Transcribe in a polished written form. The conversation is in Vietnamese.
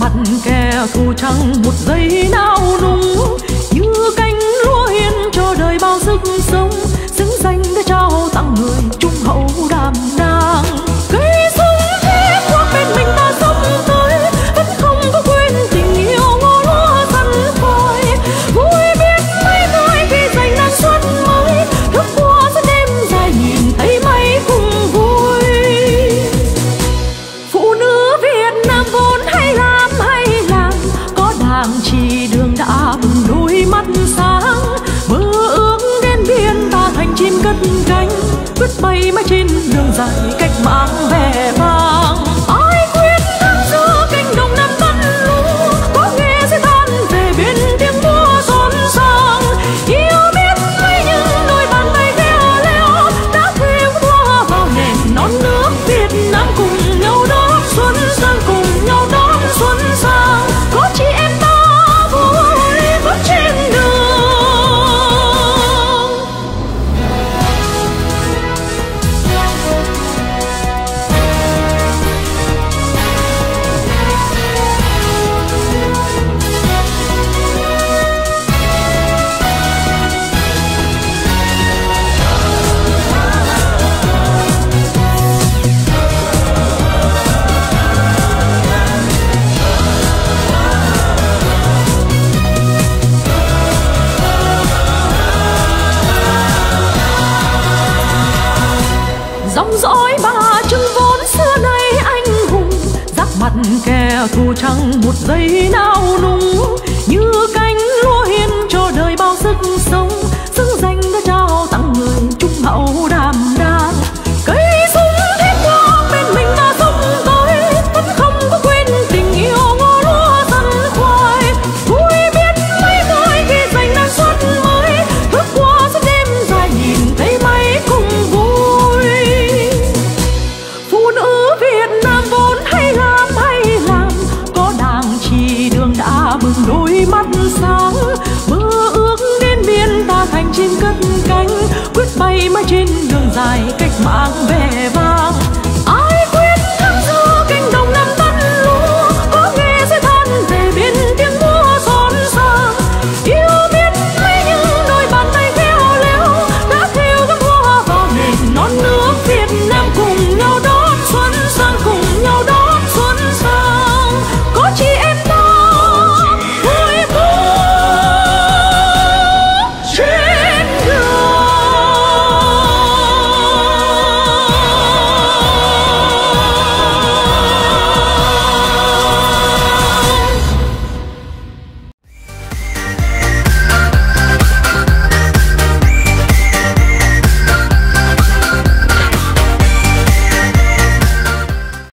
mặt kẻ thù chẳng một giây nào nung, như cánh lúa hiên cho đời bao sức sống, xứng danh đã trao tặng người trung hậu đảm đang. Cây súng thế quốc bên mình ta sống tới, vẫn không có quên tình yêu ngô lúa săn phơi. Vui biết mấy người khi giành năng suất mới, thức qua suốt đêm dài nhìn thấy mấy cùng vui. Phụ nữ Việt Nam vốn hay làm có đảng chỉ đường đã bừng đôi mắt sáng. Mơ ước đến biên ta thành chim cất cánh, quyết bay mãi trên đường dài cách mạng vẻ vang. Ai quyết thắng giữa cánh đồng năm tân lũ, có nghe sẽ than về bên tiếng múa xôn xang. Yêu biết mấy những đôi bàn tay khéo léo đã khuya hoa vào nền non nước Việt Nam, cùng nhau đón xuân sang, cùng nhau đón xuân sang. Có chị em ta vui bước trên đường. Dòng dõi bà Trưng vốn xưa nay anh hùng, giáp mặt kẻ thù chẳng một giây nào nung, như cánh lúa hiên cho đời bao sức sống, xứng danh đã trao tặng người trung hậu đảm đang. Cây súng thiết qua bên mình ta sống tới, vẫn không có quên tình yêu ngô lúa săn khoai. Vui biết mấy người khi giành năng suất mới, thức qua suốt đêm dài nhìn thấy mấy cùng vui. Phụ nữ Việt Nam vốn hay làm có đảng chỉ đường đã bừng đôi mắt sáng. Mơ ước đến biên ta thành chim cất cánh, quyết bay mãi trên đường dài cách mạng vẻ vang.